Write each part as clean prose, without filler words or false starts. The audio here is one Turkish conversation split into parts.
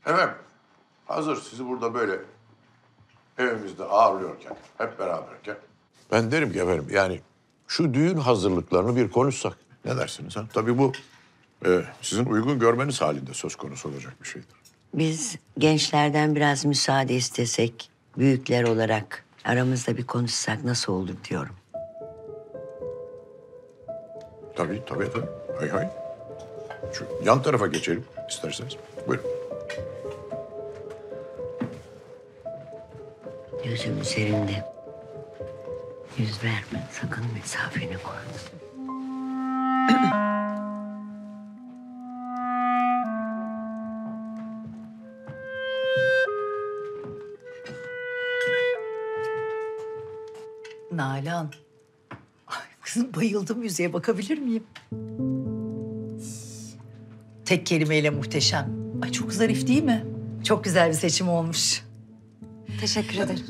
Efendim, hazır sizi burada böyle evimizde ağırlıyorken, hep beraberken... Ben derim ki efendim, yani şu düğün hazırlıklarını bir konuşsak. Ne dersiniz ha? Tabii bu sizin uygun görmeniz halinde söz konusu olacak bir şeydir. Biz gençlerden biraz müsaade istesek, büyükler olarak aramızda bir konuşsak nasıl olur diyorum. Tabii. Hay hay. Şu yan tarafa geçelim isterseniz. Buyurun. Gözüm üzerinde. Yüz verme, sakın mesafeni koru. Nalan. Ay kızım bayıldım, yüzeye bakabilir miyim? Tek kelimeyle muhteşem. Ay çok zarif değil mi? Çok güzel bir seçim olmuş. Teşekkür ederim.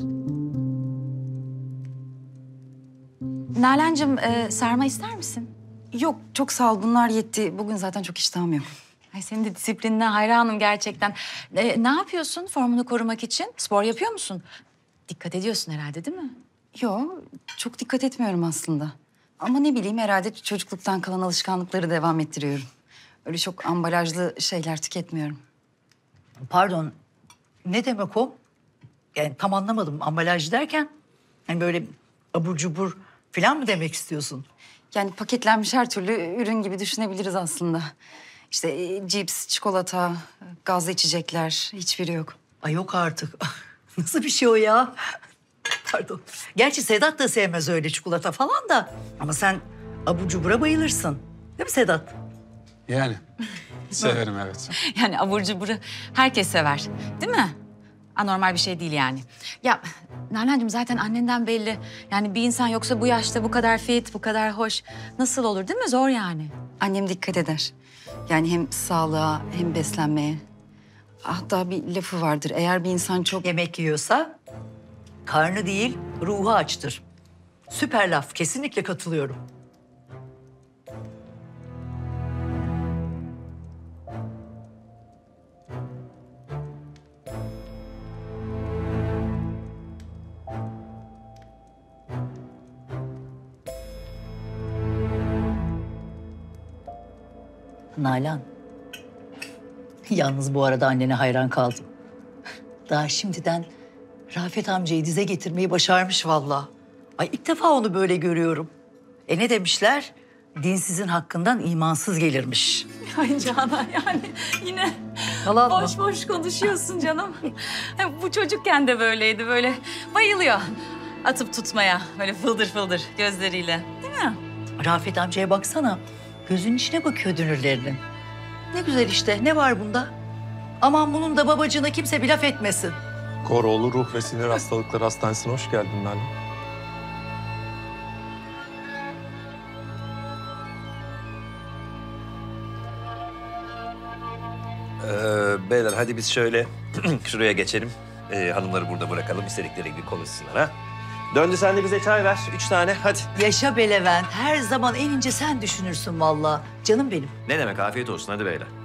Nalan'cığım sarma ister misin? Yok çok sağ ol, bunlar yetti. Bugün zaten çok iştahım yok. Ay senin de disiplinine hayranım gerçekten. Ne yapıyorsun formunu korumak için? Spor yapıyor musun? Dikkat ediyorsun herhalde değil mi? Yok çok dikkat etmiyorum aslında. Ama ne bileyim herhalde çocukluktan kalan alışkanlıkları devam ettiriyorum. Öyle çok ambalajlı şeyler tüketmiyorum. Pardon, ne demek o? Yani tam anlamadım, ambalaj derken. Hani böyle abur cubur falan mı demek istiyorsun? Yani paketlenmiş her türlü ürün gibi düşünebiliriz aslında. İşte cips, çikolata, gazlı içecekler hiçbiri yok. Ay yok artık. Nasıl bir şey o ya? Pardon. Gerçi Sedat da sevmez öyle çikolata falan da. Ama sen abur cubura bayılırsın. Değil mi Sedat? Yani severim evet. Yani abur cuburu herkes sever değil mi? Anormal bir şey değil yani. Ya Nalan'cığım zaten annenden belli. Yani bir insan yoksa bu yaşta bu kadar fit, bu kadar hoş nasıl olur değil mi? Zor yani. Annem dikkat eder. Yani hem sağlığa hem beslenmeye. Hatta bir lafı vardır. Eğer bir insan çok... Yemek yiyorsa karnı değil ruhu açtır. Süper laf, kesinlikle katılıyorum. Nalan. Yalnız bu arada annene hayran kaldım. Daha şimdiden Rafet amcayı dize getirmeyi başarmış vallahi. Ay ilk defa onu böyle görüyorum. Ne demişler? Dinsizin hakkından imansız gelirmiş. Ay Canan yani yine Yalan mı? boş boş konuşuyorsun canım. Bu çocukken de böyleydi böyle bayılıyor atıp tutmaya böyle fıldır fıldır gözleriyle değil mi? Rafet amcaya baksana. Gözünün içine bakıyor dünürlerinin. Ne güzel işte. Ne var bunda? Aman bunun da babacığına kimse bir laf etmesin. Koroğlu Ruh ve Sinir Hastalıkları Hastanesi'ne hoş geldin Nalan. Beyler hadi biz şöyle şuraya geçelim. Hanımları burada bırakalım. İstedikleri gibi konuşsunlar ha. Döndü sen de bize çay ver. 3 tane hadi. Yaşa be Levent. Her zaman en ince sen düşünürsün vallahi. Canım benim. Ne demek afiyet olsun hadi beyler.